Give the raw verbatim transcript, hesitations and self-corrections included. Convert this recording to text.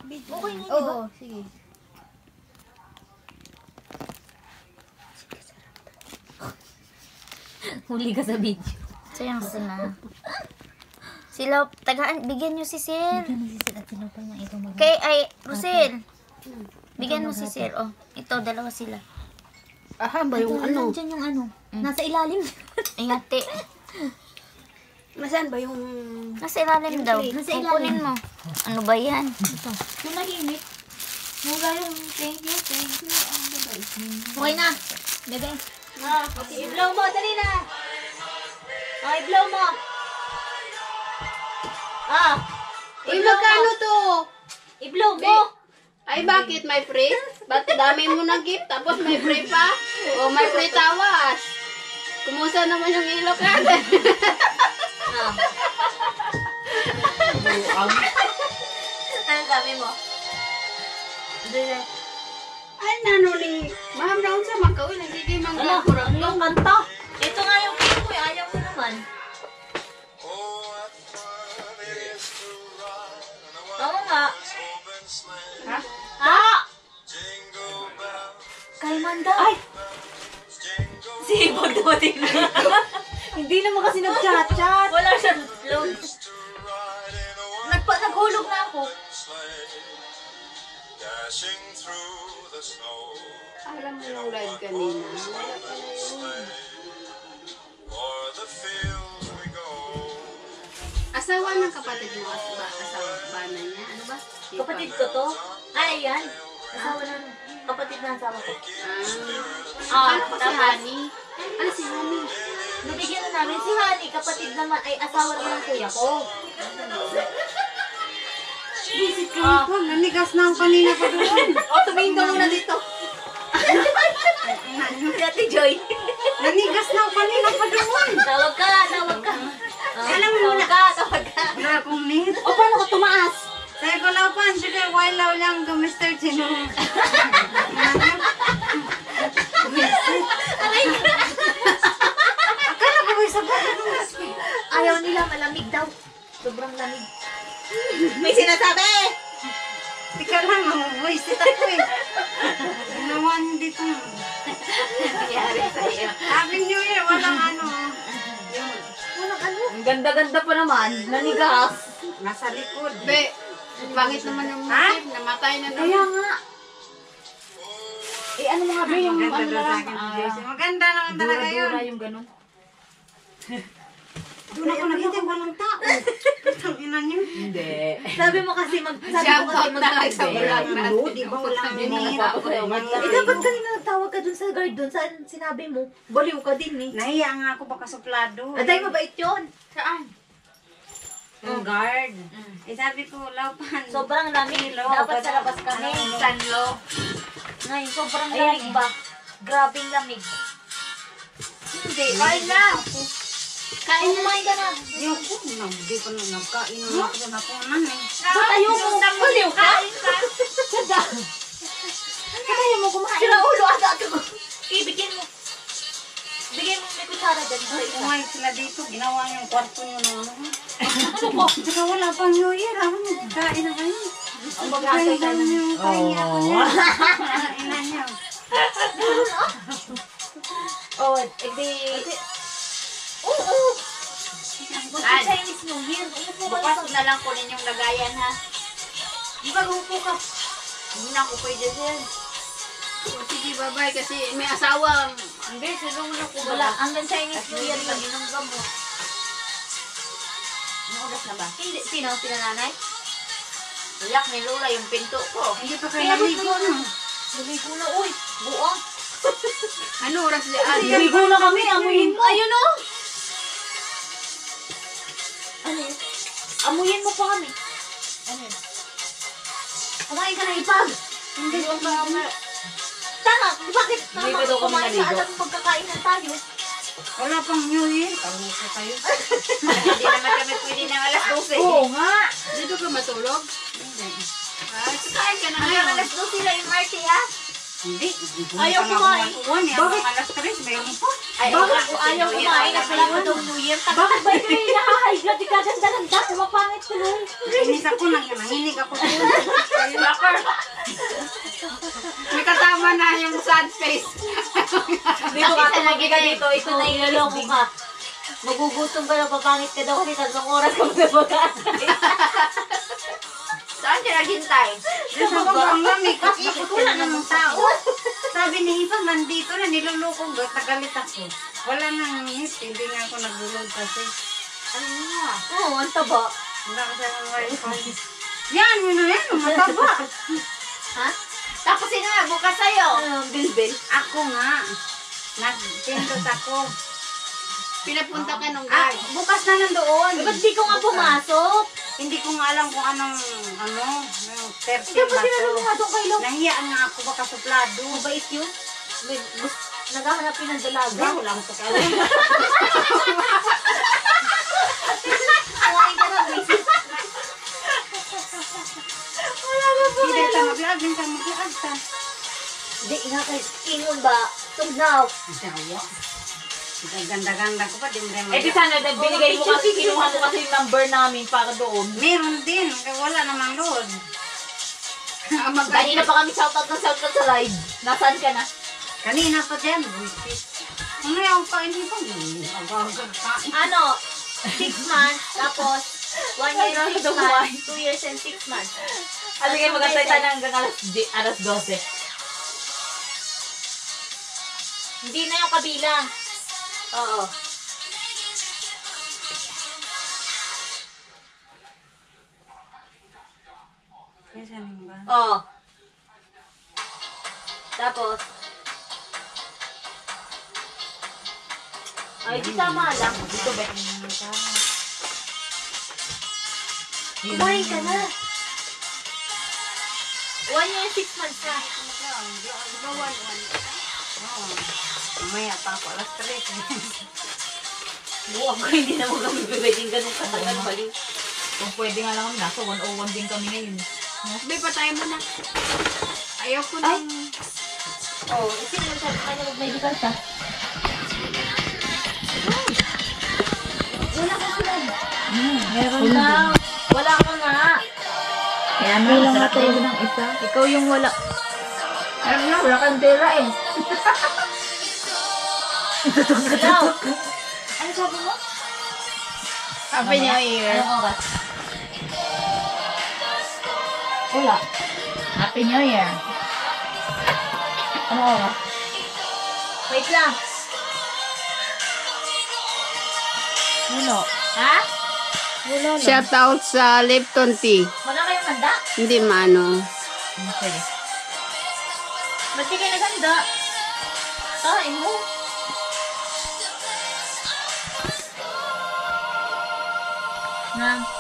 Okay na, Oo, diba? sige. Huli ka sa video. Sayang sila. Sila, tagaan, bigyan nyo si Sir. Bigyan mo si Sir at sinapal na ikaw mag- Kay, ay, Rosel. Bigyan mo si Sir. Oh, ito, dalawa sila. Aha, ba yung Ito, ano? nandyan yung ano. Nasa ilalim. Ingati. Nasaan ba yung... Nasa ilalim daw. Nasa Kukunin ilalim. mo. Ano ba yan? Ito. Yung mahimik. Mula yung thank you, thank you. Ang babay. Okay na. Bebe. Ah, Okay, i-blow mo. Dali na. Oh, i-blow mo. Ah. Uy, magkano to? I-blow mo. Ay, bakit? May free? Ba't dami mo na gift? Tapos may free pa? O may free tawas? Kumusta naman yung ilok natin? Ah. Ano sabi mo? Dali. Ay, nano ni... Ma'am, naon sa magkawin. Nagiging Ano? manggakurang Ano yung kanta? Ito nga yung kanta ko eh. Ayaw mo naman. Oo nga. Ha? Ha? Kay Manda. Ay! Sipag dumating na. Hindi naman kasi nag-chat-chat. Wala siyang load. Nagpa naghulog na ako. Alam mo yung live kanina. Wala pala yun. Asawa ng kapatid mo, asawa, asawa ba na niya? Ano ba? Di Kapatid pa. ko to. Ay, yan. Asawa ng kapatid na asawa ko. Ah, Ah, ano ko si tapos- Honey? Ano si Honey? Nabigyan na namin si Honey, kapatid naman, ay asawa naman ng kuya ko. Visit ka Ah. ito. Nanigas na ako kanina pa doon. O, tumingin ka muna dito. Si Ate Joy. Nanigas na ako kanina pa doon. Tawag ka, tawag ka. Ah, Alam mo tawag na- ka, tawag ka. Wala akong need. O, paano ka tumaas? Saya ko lang pa, sige, wailaw lang ka, Mister Chino. Akala ko ba isa ba? Ayaw nila, malamig daw. Sobrang lamig. May sinasabi! Tika lang, mamubuisit ako eh. Ginawan dito. Nangyari sa'yo. Happy New Year, walang ano. Walang ano? Ang ganda-ganda pa naman. Nanigas. Nasa likod. Be, pangit naman yung motif, namatay na naman. Kaya nga. Eh, ano mga ba yung Maganda ano daw sa lang? akin, ah, Jesse. Maganda naman talaga yun. Dura-dura yung ganun. Doon ako nakita, walang tao. Putang ina niyo. Hindi. Sabi mo kasi mag... Sabi Shout mo kasi out na lang sa mag-vlog. vlog natin. Ano, di ba walang Yun ang need? napapakayaman ka. Eh, dapat kanina nagtawag ka dun sa guard dun. Saan sinabi mo? Baliw ka din eh. Nahiya nga ako baka suplado. Aday, mabait yun. Saan? Yung guard. Eh sabi ko, laupan. Sobrang lamig. Dapat sa labas kami. Sanlo. Ngayon, sobrang lamig ba? Grabing lamig. Hindi. Kain na. Kain na. Kumain ka na. Yung ko, hindi ko na nagkain ng ako na nakunan eh. Ba't ayaw mo? Baliw ka? Sada. Ba't ayaw mo kumain? Sira ulo ata ito. Ibigyan mo. Bigyan mo may kutsara dyan. Sa isa. Kumain sila dito, ginawa yung kwarto nyo na ano. Ano po? Saka wala pang New Year, ako nagkain na kayo. Ang bagay ka na. yung kain niya ako niya. Kain na niya. Oh, edi... Oo! Bakit Chinese New Year? Umupo ka Bukas lang. na lang kunin yung lagayan ha. Di ba umupo ka? Hindi na ako pwede din. O, sige, bye-bye kasi may asawa. Hindi, sinunod ko wala. Hanggang Chinese New Year lang, yun ang gamot. Ano oras na ba? Hindi, sino? Sino nanay? Uyak ni Lola yung pinto ko. Hindi pa kayo Kaya ba't naligo naligo? no? Naligo na, uy! Buang! Ano oras di? Ah, Naligo na kami, amuyin mo! Ayun o! Ano yun? Amuyin mo pa kami. Ano yun? Kumain ka na ipag! Hindi ko ba Tama! Bakit? Hindi Tama pa daw kami kumain sa naligo. alam pagkakain na tayo. Wala pang New Year. Kamuka kayo. Hindi naman kami pwede ng alas dose. Oo nga! Dito ka matulog? Hindi. Ah, sakain ka na Hanggang ngayon. alas dos sila yung Marty ah! Hindi. Ayaw kumain. Bakit? Alas tres, mayroon pa. Ay, Oo nga, kung ayaw New Year kumain, pala at wala pa daw New Year. Bakit ba ito yung nakahayga? Di ka ganda-ganda. Mapangit tuloy. Inis ako, nang nanginig ako. Rocker. May kasama na yung sad face. Dito ka, tumagi ka dito. Ito na yung laloko ka. Magugutom ka na, papangit ka daw kasi tatlong oras ka na mag-aasay. Saan siya naghintay? Sa baba ang lamig, ikot wala namang tao. Sabi ni Ivan, nandito na, niluloko ko, tagalit ako. Wala nang hit, hindi nga ako naglulog kasi. Ano nga? Oo, ang taba. Wala kasi ng wifi. Yan, yun na yan, mataba. Ha? Tapos sino nga, bukas sa'yo. Ano, bilbil. Ako nga, nagpindot ako. Pinapunta ka nung Ah, guard. bukas na nandoon. Eh, ba't di ko nga pumasok? Hindi ko nga alam kung anong, ano, yung thirteen Ikaw ba ba sinanong to. nga doon kay Lo? Nahiya nga ako baka suplado. Mabait yun? May, gus- naghahanap yun ng dalaga. Wala akong pakialam. Kumain ka na, baby. Wala na po. Hindi ka mag-vlog, hindi ka mag-vlog ta. Di nga kay ingon ba? Tugnaw. Sawa. Ganda-ganda ko pa, di mo rin Eh di sana, binigay mo kasi, kinuha mo kasi yung number namin para doon. Meron din, kaya wala namang load. Kanina pa kami shoutout na shoutout sa live. Nasaan ka na? Kanina pa dyan, buisit. Ano yung kain dito? Agag-agag kain. Ano? Six months, tapos one year and six months, two years and six months. Ah, sige, magantay tayo hanggang alas, di- alas dose. Hindi na yung kabilang. Oo. Kaya sabi ba? Oo. Tapos, ay, di tama lang. Dito ba? Kumain ka na. One year and six months na. Mamaya pa ako, alas tres. Buwag ko, hindi na mo kami pwedeng ganun katagal baliw. Kung pwede nga lang kami, nasa one oh one din kami ngayon. May patay mo na. Ayaw ko nang... Oo, oh, sino mo sabi kanya mag-medical ka? Wala ka sila. Hmm, meron Wala. Wala ka nga. Kaya mo lang matulog ng isa. Ikaw yung wala. Meron na, wala kang pera eh. Hello. Ano sabi mo? Happy New Year. Anong oras? Wala. Happy New Year. Anong oras? Wait lang. Ano? Ha? Wala lang. Shout out sa Lipton Tea. Wala kayong handa? Hindi maano. Sige. Ba't di kayo naganda? Kain mo. Na.